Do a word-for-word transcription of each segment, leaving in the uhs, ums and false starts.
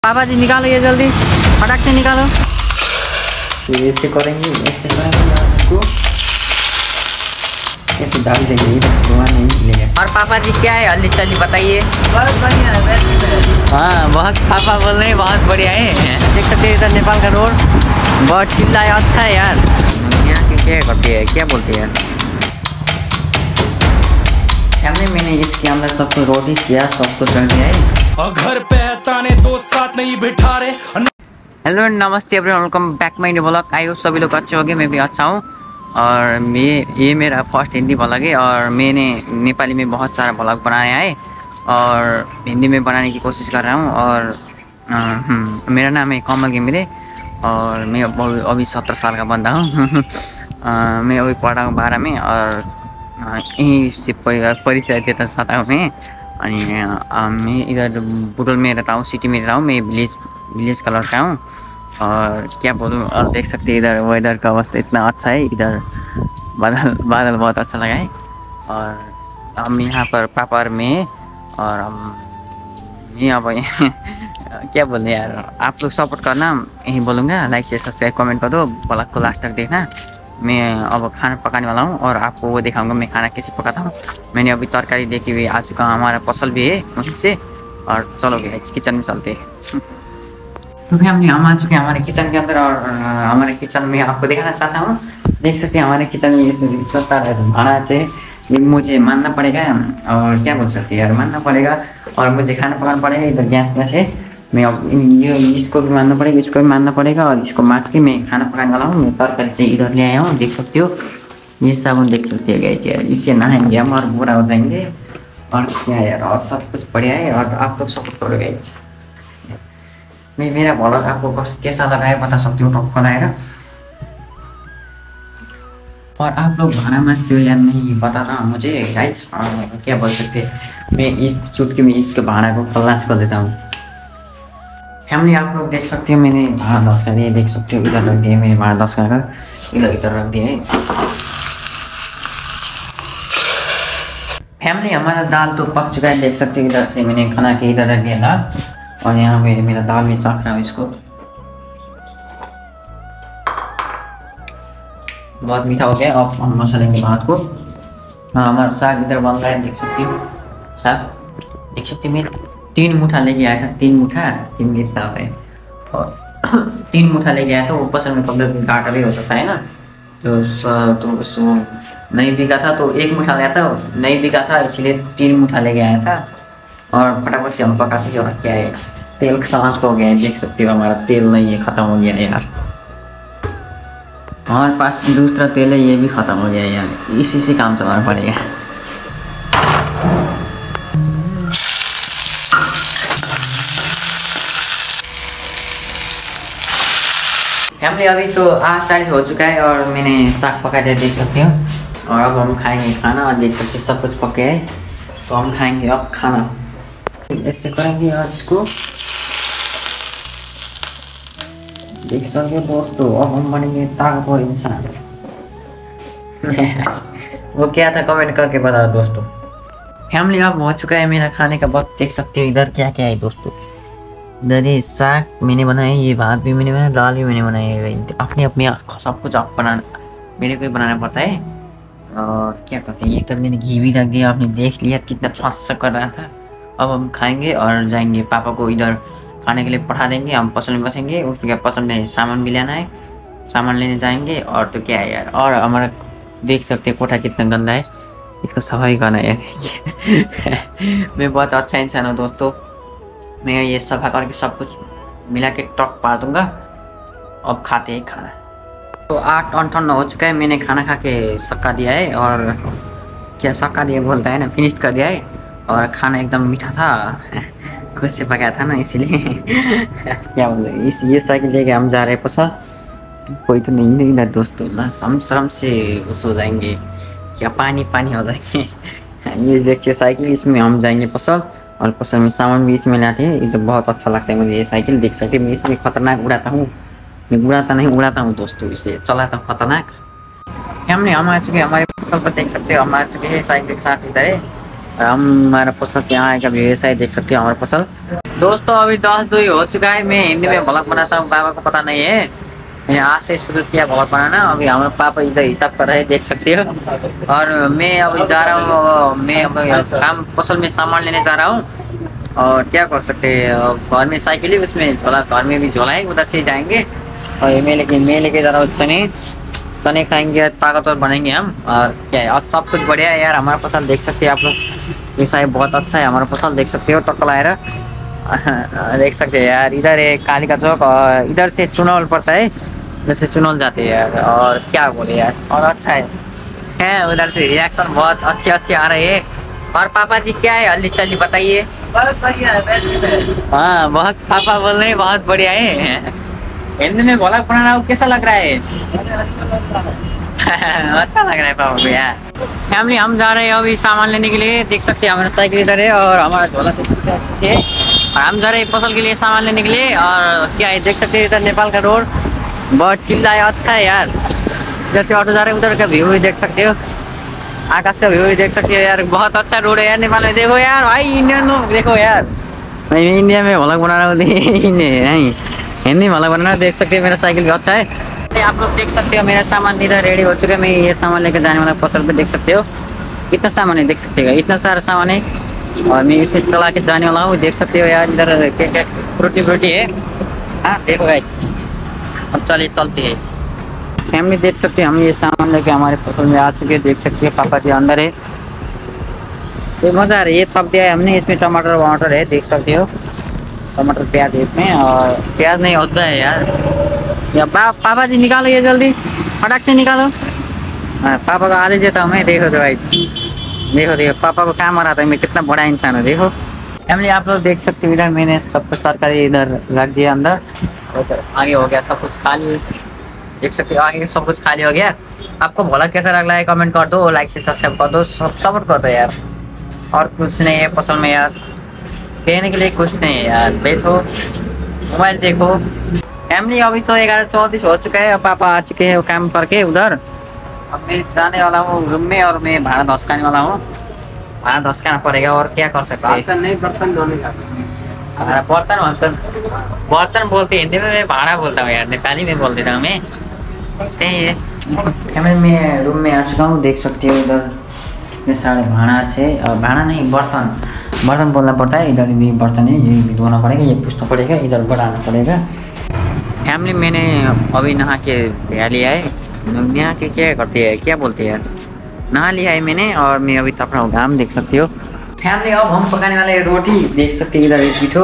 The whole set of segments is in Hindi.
पापा जी निकालो ये जल्दी, फटाक से निकालो। तो ऐसे करेंगे, ऐसे करेंगे इसको, ऐसे डाल देंगे, बस धुआं नहीं निकलेगा। और पापा जी क्या है हल्दी चल्ली बताइए। बहुत बढ़िया है। हाँ बहुत पापा बोल रहे हैं बहुत बढ़िया है। देख सकते हैं इधर नेपाल का रोड बहुत चिल्ला है, अच्छा है यार। यहाँ की क्या करती है, क्या बोलती है हमने मैंने इसके अंदर सबको रोटी चिया सब कुछ रख दिया है और घर पे ताने तो साथ नहीं बिठा रहे। हेलो नमस्ते everyone, welcome back my new vlog. I hope सभी लोग अच्छे होंगे, मैं भी अच्छा हूँ। और मैं ये मेरा फर्स्ट हिंदी व्लॉग है और मैंने नेपाली में बहुत सारा व्लॉग बनाया है और हिंदी में बनाने की कोशिश कर रहा हूँ। और आ, मेरा नाम है कमल घिमिरे और मैं अभी सत्रह साल का बंदा हूँ। मैं अभी पढ़ रहा हूँ बारह में और यहीं से परिचय देता चाहता हूँ मैं। अनि मैं इधर बुटोल में रहता हूँ, सिटी में रहता हूँ, मैं विलेज विलेज का लड़का हूँ। और क्या बोलूँ, और देख सकते हैं इधर वेदर का अवस्था इतना अच्छा है, इधर बादल बादल बहुत अच्छा लगा है। और हम यहाँ पर पापा और मैं और हम मैं अब क्या बोलते यार, आप लोग सपोर्ट करना, यही बोलूँगा। लाइक शेयर सब्सक्राइब कमेंट कर दो, ब्लॉग को लास्ट तक देखना। मैं अब खाना पकाने वाला हूँ और आपको वो दिखाऊंगा मैं खाना कैसे पकाता हूँ। मैंने अभी तरकारी देखी हुई आ चुका हूँ, हमारा फसल भी है वहीं से। और चलो गया किचन में चलते हैं। तो फिर हम हम आ चुके हैं हमारे किचन के अंदर और हमारे किचन में आपको दिखाना चाहता हूँ। देख सकते हैं हमारे किचन में ये चलता है भाड़ा से, ये मुझे मानना पड़ेगा और क्या बोल सकते हैं यार, मानना पड़ेगा। और मुझे खाना पकाना पड़ेगा इधर गैस में से। मैं अब ये इसको भी मानना पड़ेगा, इसको भी मानना पड़ेगा और इसको मास के मैं खाना पकाने वाला हूँ। मैं तरकारी से इधर ले आया हूँ, देख सकते हो ये साबुन देख सकते हो गाइस यार, इससे नहाएंगे हम और बुरा हो जाएंगे। और क्या यार, और सब कुछ बढ़िया है और आप लोग सपोर्ट करो गाइस। मैं मेरा व्लॉग आपको कैसा लगा है बता सकते हो टॉप बनाएर। और आप लोग भाड़ा माजते हो या नहीं बताना मुझे गाइस। क्या बोल सकते हैं, मैं एक चुटकी में इसके भाड़ा को खल्लास कर देता हूँ। फैमिली आप लोग देख सकते हो मैंने भाड़ा दस का दिया, देख सकते हो इधर रख दिया मैंने भाड़ा दस का इधर इधर रख दिया है। फैमिली हमारा दाल तो पक चुका है, देख सकते हो इधर से मैंने खाना के इधर रख दिया दाल। और यहाँ पे मेरा दाल में चाक रहा हूँ इसको, बहुत मीठा हो गया। अब हम मसालेंगे भात को। हाँ हमारा साग इधर बन रहा है, देख सकती हो साग देख सकते हो। मैं तीन मुठा लेके आया था, तीन मुठा तीन में इतना आता है और तीन मुठा लेके आया था। वो पसंद में कभी घाटा भी हो सकता है ना, तो तो उसको नहीं बिका था तो एक मुठा लाया था, नहीं बिका था इसलिए तीन मुठा लेके आया था। और फटाफट से हम पकाते और क्या है तेल समाप्त हो गया है, देख सकते हो हमारा तेल नहीं है, ख़त्म हो गया है यार। हमारे पास दूसरा तेल है, ये भी ख़त्म हो गया है यार, इसी से काम चलाना पड़ेगा। फैमिली अभी तो आठ चालीस हो चुका है और मैंने साग पका दिया, देख सकते हो। और अब हम खाएंगे खाना और देख सकते हो सब कुछ पके है, तो हम खाएंगे अब खाना। ऐसे करेंगे और इसको देख सकते हो दोस्तों, अब हम बनेंगे ताकतवर इंसान। वो क्या था कमेंट करके बताओ दोस्तों। फैमिली अब हो चुका है मेरा खाने का वक्त, देख सकते हो इधर क्या क्या है दोस्तों। इधर ये साग मैंने बनाया, ये भात भी मैंने बनाया, दाल भी मैंने बनाई है। अपने अपने सब कुछ आप बनाना, मेरे को ही बनाना पड़ता है। और क्या कहते हैं, ये तो मैंने घी भी रख दिया, आपने देख लिया कितना स्वास्थ्य कर रहा था। अब हम खाएंगे और जाएंगे, पापा को इधर खाने के लिए पढ़ा देंगे, हम पसंद में बसेंगे। उसके क्या पसंद है, सामान भी लेना है, सामान लेने जाएंगे। और तो क्या है यार, और हमारा देख सकते हैं कोठा कितना गंदा है, इसको सफाई करना है। मैं बहुत अच्छा इंसान हूँ दोस्तों, मैं ये सफा करके सब कुछ मिला के टॉक पा दूँगा। अब खाते हैं खाना। तो आठ अंठावन हो चुका है, मैंने खाना खा के सक्का दिया है। और क्या सक्का दिया बोलता है ना, फिनिश कर दिया है। और खाना एकदम मीठा था, खुद से पकाया था ना इसलिए। क्या बोलते इस ये साइकिल लेके हम जा रहे हैं पसल, कोई तो नहीं नहीं ना दोस्तों, हम शर्म से उस हो जाएंगे, क्या पानी पानी हो जाएंगे। ये देखिए साइकिल, इसमें हम जाएंगे पसल और पसल में सामान भी इसमें लाते हैं। ये तो बहुत अच्छा लगता है मुझे ये साइकिल, देख सकते हैं मैं इसमें खतरनाक उड़ाता हूँ। मैं उड़ाता नहीं उड़ाता हूँ दोस्तों, इसे चलाता हूँ खतरनाक। हमने हम आ चुके हैं हमारे फसल पर, देख सकते हो हम आ चुके हैं साइकिल के साथ इधर है। और हम हमारा फसल यहाँ आएगा भी ऐसा ही, देख सकते हो हमारा फसल दोस्तों अभी दस दो ही हो चुका है। मैं हिंदी में ब्लॉग बनाता हूँ, पापा को पता नहीं है। मैं आज से शुरू किया ब्लॉग बनाना। अभी हमारे पापा इधर हिसाब कर रहे हैं, देख सकते हो। और मैं अभी जा रहा हूँ, मैं अभी काम फसल में सामान लेने जा रहा हूँ। और क्या कर सकते हैं, घर में साइकिल है, उसमें झोला, घर में भी झोला है, उधर से जाएंगे। और मैं लेके मैं लेके जा रहा हूँ चने चने खाएंगे, ताकतवर बनेंगे हम। और क्या है, और सब कुछ बढ़िया है यार। हमारा फसल देख सकते हैं आप लोग, ऐसा है, बहुत अच्छा है हमारा फसल, देख सकते हो। टक्कर आएर देख सकते हैं यार। इधर है कालिका चौक और इधर से सुनौल पड़ता है, इधर से सुनौल जाते हैं यार। और क्या बोले यार, और अच्छा है, है उधर से रिएक्शन बहुत अच्छे अच्छे आ रहे हैं। और पापा जी क्या है, हल्दी चल्दी बताइए। बहुत बढ़िया है। हाँ बहुत, पापा बोल रहे हैं बहुत बढ़िया है। हिंदी में ब्लॉग बना रहा हूँ, कैसा लग रहा है? अच्छा लग रहा है पापा को यार। फैमिली हम जा रहे हैं अभी सामान लेने के लिए, देख सकते हैं हमारा साइकिल इधर है और हमारा झोला देख सकते हैं। और हम जा रहे हैं फसल के लिए सामान लेने के लिए। और क्या है, देख सकते हैं इधर नेपाल का रोड बहुत चिल्ला है, अच्छा है यार। जैसे ऑटो जा रहे हैं उधर का व्यू भी देख सकते हो, आकाश का व्यू भी देख सकते हो यार। बहुत अच्छा रोड है यार नेपाल में। देखो यार भाई, इंडियन लोग देखो यार, मैं इंडिया में ब्लॉग बना रहा हूँ, नहीं हिंदी वाला बनना। देख सकते हैं मेरा साइकिल भी अच्छा है। आप लोग देख सकते हो मेरा सामान इधर रेडी हो चुका है। मैं ये सामान लेकर जाने वाला फसल पे, देख सकते हो कितना सामान है, देख सकते हो इतना सारा सामान है। और मैं इसमें चला के जाने वाला हूँ, देख सकते हो यार। इधर फ्रूटी फ्रूटी है, हाँ देखो गाइस। अब चलिए चलते है फैमिली, देख सकते हैं हम ये सामान लेके हमारे फसल में आ चुके हैं। देख सकते हैं पापा जी अंदर है, ये मज़ा आ रहा है। ये थप दिया है हमने, इसमें टमाटर वमाटर है, देख सकते हो टमाटर प्याज है इसमें। और प्याज नहीं होता है यार, या पा, पापा जी निकालो ये जल्दी, फटाक से निकालो। हाँ पापा को आदेश देता हूँ मैं। देखो तो भाई, देखो देखो पापा को काम आ रहा था, मैं कितना बड़ा इंसान हूँ। देखो फैमिली आप लोग देख सकते हो, इधर मैंने सब कुछ तरकारी इधर रख दिया अंदर। आगे हो गया सब कुछ खाली, देख सकते हो आगे सब कुछ खाली हो गया। आपको भला कैसा लग रहा है कमेंट कर दो, लाइक से सब्सक्राइब कर दो, सब सपोर्ट कर दो यार। और कुछ नहीं है फसल में यार, कहने के लिए कुछ नहीं है यार। बैठो मोबाइल देखो फैमिली। अभी तो ग्यारह चौंतीस हो चुका है, अब पापा आ चुके हैं काम करके उधर। अब मैं जाने वाला हूँ रूम में और मैं भाड़ा धसकाने वाला हूँ, भाड़ा धसकाना पड़ेगा। और क्या कर सकते हैं, नहीं बर्तन धोने का, बर्तन भन्छन्, बर्तन बोलते हिंदी में, मैं भाड़ा बोलता हूँ यार, नेपाली में बोल देता हूँ मैं, त्यही है। फैमिली मैं रूम में आ चुका हूँ, देख सकते हो उधर कितने सारे भाड़ा है। और भाड़ा नहीं बर्तन, बर्तन बोलना पड़ता है। इधर भी बर्तन है, ये भी धोना पड़ेगा, ये पूछना पड़ेगा, इधर बढ़ाना पड़ेगा। फैमिली मैंने अभी नहा के नहा लिया है, नहा के क्या करते हैं, क्या बोलते हैं, नहा लिया है मैंने। और मैं अभी तप रहा हूँ घाम, देख सकते हो फैमिली। अब हम पकाने वाले रोटी, देख सकते हो इधर पीठो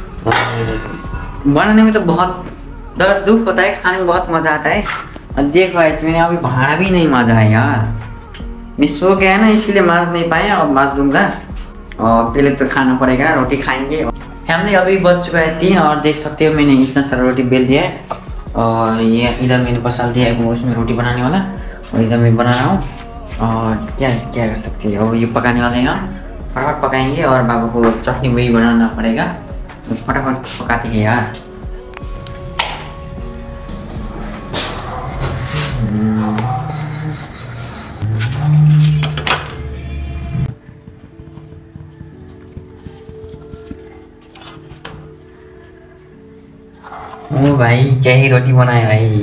बनाने में तो बहुत दर्द दुख होता है, खाने में बहुत मज़ा आता है। और देखो मैंने अभी भाड़ा भी नहीं माजा है यार, मैं सो गया है ना इसलिए माज नहीं पाया, अब माज दूंगा। और पहले तो खाना पड़ेगा, रोटी खाएंगे। फैमिली अभी बज चुका है तीन, और देख सकते हो मैंने इतना सारा रोटी बेल दिया है। और ये इधर मैंने बसाल दिया है उसमें रोटी बनाने वाला, और इधर मैं बना रहा हूँ। और क्या क्या कर सकते हैं, और ये पकाने वाले हैं, फटाफट पकाएंगे। और बाबू को चटनी वही बनाना पड़ेगा, तो फटाफट पकाते हैं यार। ओ भाई क्या ही रोटी बनाए भाई।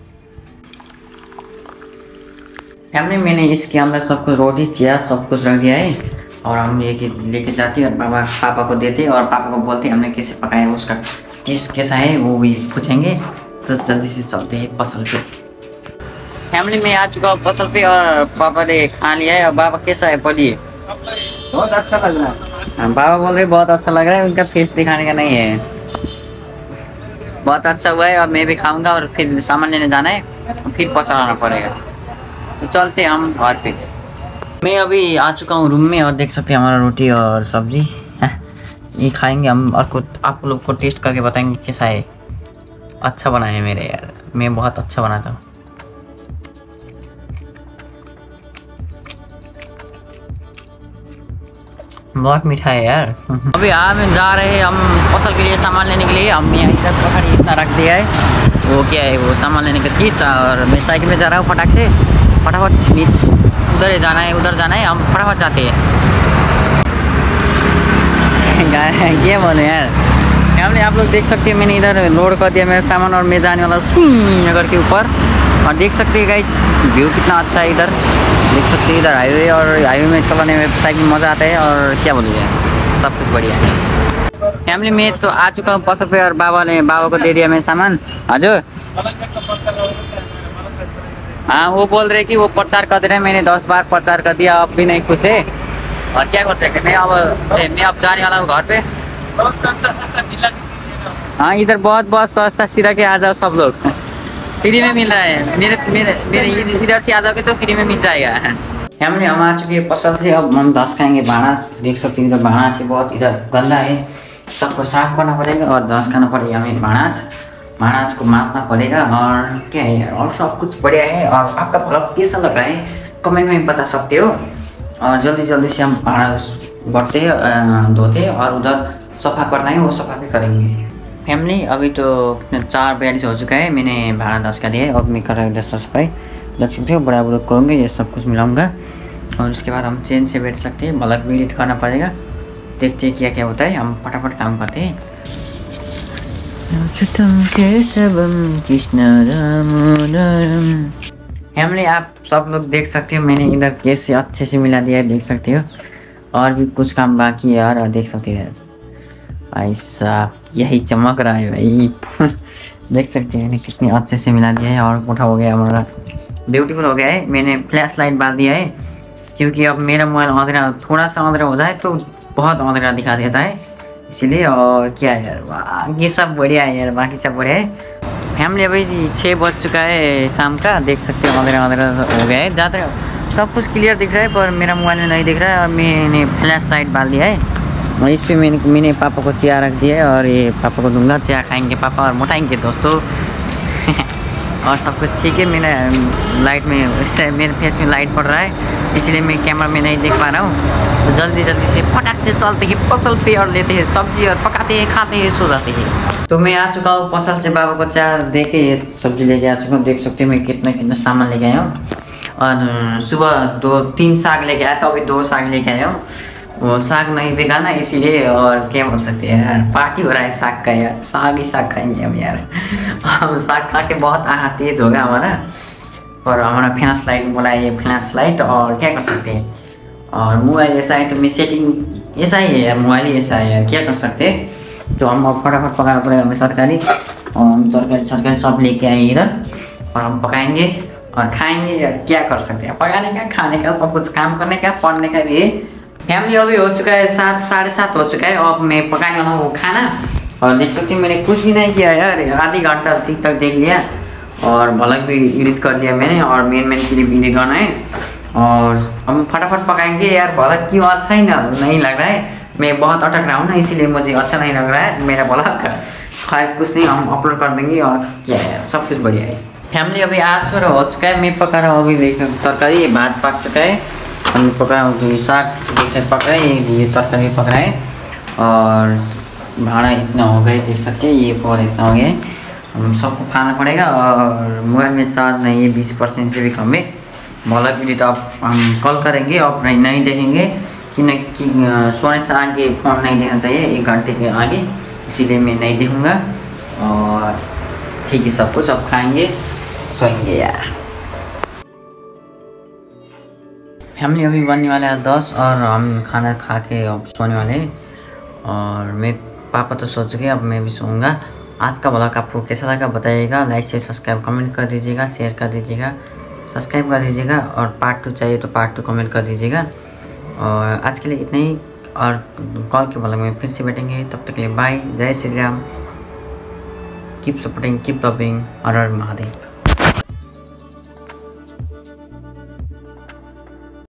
फैमिली मैंने इसके अंदर सब कुछ रोटी चिया सब कुछ रख दिया है। और हम ये लेके जाते और पापा पापा को देते और पापा को बोलते हमने कैसे पकाया, उसका टेस्ट कैसा है वो भी पूछेंगे। तो जल्दी से चलते हैं फसल पे। फैमिली में आ चुका हूँ फसल पे और पापा ने खा लिया है। और पापा कैसा है बोलिए? बहुत अच्छा लग रहा है। पापा बोल रहे बहुत अच्छा लग रहा है, उनका फेस दिखाने का नहीं है। बहुत अच्छा हुआ है और मैं भी खाऊंगा और फिर सामान लेने जाना है, फिर पसाना पड़ेगा। तो चलते हम घर पे। मैं अभी आ चुका हूँ रूम में और देख सकते हैं हमारा रोटी और सब्जी है, ये खाएंगे हम। और कुछ आप लोग को टेस्ट करके बताएंगे कैसा है। अच्छा बना है मेरे यार, मैं बहुत अच्छा बनाता हूँ। बहुत मीठा है यार। अभी हम जा रहे हैं हम फसल के लिए सामान लेने के लिए। हम यहाँ इधर पकड़ इतना रख दिया है, वो क्या है वो सामान लेने का चीज़। और मैं साइकिल में जा रहा हूँ फटाक से, फटाफट उधर जाना है उधर जाना है, हम फटाफट जाते हैं। क्या बोले यार, फैमिली आप लोग देख सकते हैं मैंने इधर लोड कर दिया मेरा सामान और मैं जाने वाला शून्य नगर के ऊपर। और देख सकते हैं गाइस व्यू कितना अच्छा है इधर, देख सकते हैं इधर हाईवे और हाईवे में चलाने में साइकिल मज़ा आता है और क्या बोलिए सब कुछ बढ़िया है। फैमिली में तो आ चुका हूँ पसर पे और बाबा ने बाबा को दे दिया मैं सामान। हजुर हाँ वो बोल रहे कि वो प्रचार कर दे रहे हैं, मैंने दस बार प्रचार कर दिया अब भी नहीं खुश है और क्या कर सकते मैं अब मैं अब जाने वाला हूँ घर पे। हाँ इधर बहुत बहुत सस्ता सिरा के आ जाओ सब लोग, फ्री में मिल रहा है। मेरे मेरे मेरे इधर से आ जाओगे तो फ्री में मिल जाएगा। फैमिली हम आ चुके हैं पसल से, अब हम घास खाएंगे। भाणास देख सकते हैं इधर भाणास बहुत इधर गंदा है, सबको साफ करना पड़ेगा और घास खाना पड़ेगा हमें। भाणास भाणास को मारना पड़ेगा और क्या है यार और सब कुछ बढ़िया है। और आपका ब्लॉग कैसा लग रहा है कमेंट में बता सकते हो। और जल्दी जल्दी से हम भाड़ा बढ़ते धोते और उधर सफ़ा करना है वो सफ़ा भी करेंगे। फैमिली अभी तो चार बयालीस हो चुका है, मैंने भाड़ा दस का दिया है। अब मैं कर रहा हूँ दस सफाई लग सकते हो बड़ा बड़ा करूँगे, ये सब कुछ मिलाऊंगा और उसके बाद हम चेन से बैठ सकते हैं। ब्लॉग भी एडिट करना पड़ेगा, देखते हैं क्या क्या होता है। हम फटाफट काम करते हैं। फैमिली आप सब लोग देख सकते हो मैंने इधर कैसे अच्छे से मिला दिया है, देख सकते हो। और भी कुछ काम बाकी है यार, और देख सकते हैं ऐसा यही चमक रहा है भाई देख सकते हैं मैंने कितने अच्छे से मिला दिया है और मोटा हो गया हमारा, ब्यूटीफुल हो गया है। मैंने फ्लैश लाइट डाल दिया है क्योंकि अब मेरा मोबाइल अंधेरा थोड़ा सा अंधेरा हो जाए तो बहुत अंधेरा दिखा देता है इसलिए। और क्या यार बाकी सब बढ़िया है यार, बाकी सब बढ़िया है। फैमिली अभी छः बज चुका है शाम का, देख सकते हो अंधेरा अंधेरा हो गया है, ज़्यादा सब कुछ क्लियर दिख रहा है पर मेरा मोबाइल में नहीं दिख रहा है। और मैंने फ्लैश लाइट डाल दिया है और इस पे मैंने मैंने पापा को चाय रख दिया है और ये पापा को दूंगा, चाय खाएंगे पापा और मोटाएंगे दोस्तों और सब कुछ ठीक है। मैंने लाइट में इससे मेरे फेस में लाइट पड़ रहा है इसलिए मैं कैमरा में नहीं देख पा रहा हूँ। तो जल्दी जल्दी से फटाक से चलते हैं पसल पे और लेते हैं सब्जी और पकाते हैं खाते हैं सो जाते हैं। तो मैं आ चुका हूँ पसल से, बाबा को चाय दे के ये सब्जी लेके आ चुका हूँ। देख सकते हैं मैं कितना कितना सामान लेके आया हूँ। और सुबह दो तीन साग लेके आया था, अभी दो साग लेके आया हूँ। वो साग नहीं बिका ना इसीलिए, और क्या बोल सकते हैं यार पार्टी हो रहा है साग का यार, साग ही साग खाएंगे हम यार हम साग खा के बहुत आहा तेज हो गया हमारा। और हमारा फ्लैश लाइट बोला है ये फ्लैश लाइट, और क्या कर सकते हैं। और मोबाइल ऐसा है तो मैं सेटिंग ऐसा ही है यार, मोबाइल ही ऐसा है यार, क्या कर सकते हैं। तो हम अब फटाफट पकाना पड़ेगा हमें तरकारी, और हम तरकारी सरकारी सब लेके आए इधर और हम पकाएंगे और खाएंगे यार, क्या कर सकते हैं। पकाने का खाने का सब कुछ काम करने का पढ़ने का भी है। फैमिली अभी हो चुका है सात साढ़े सात हो चुका है, अब मैं पकाने वाला हूँ खाना। और देख सकते हैं मैंने कुछ भी नहीं किया यार, आधी घंटा तक देख लिया और ब्लॉग भी एडिट कर लिया मैंने, और मेन मेन क्लिप एडिट करना है। और हम फटाफट पकाएंगे यार, ब्लॉग क्यों अच्छा ही ना नहीं लग रहा है, मैं बहुत अटक रहा हूँ ना इसीलिए मुझे अच्छा नहीं लग रहा है मेरा ब्लॉग। खैर कुछ नहीं, हम अपलोड कर देंगे और क्या है सब कुछ बढ़िया है। फैमिली अभी आज सुबह हो चुका है, मैं पका रहा हूँ अभी देख तरकारी, भात पक चुका है, हम पक रहा हूँ साग पक रहा है, ये तरकारी पक रहा है। और भाड़ा इतना हो गया देख सकते हैं, ये पर इतना हो गया है, हम सबको खाना पड़ेगा। और मोबाइल में चार्ज नहीं है, बीस परसेंट से भी कम है। ब्लॉग एडिट अब हम कल करेंगे, अब नहीं, नहीं देखेंगे कि न कि सोने से आगे फ़ोन नहीं देखना चाहिए एक घंटे के आगे, इसीलिए मैं नहीं देखूँगा। और ठीक है सब कुछ, अब खाएँगे सोएंगे यार। फैमिली अभी बनने वाला है दस और हम खाना खा के अब सोने वाले हैं। और मैं पापा तो सो चुके, अब मैं भी सोऊंगा। आज का ब्लॉग आपको कैसा लगा बताइएगा, लाइक से सब्सक्राइब कमेंट कर दीजिएगा, शेयर कर दीजिएगा, सब्सक्राइब कर दीजिएगा। और पार्ट टू चाहिए तो पार्ट टू कमेंट कर दीजिएगा। और आज के लिए इतना ही, और कॉल के ब्लॉग में फिर से बैठेंगे, तब तक के लिए बाय, जय Shri Ram, keep supporting, keep loving, हर हर महादेव।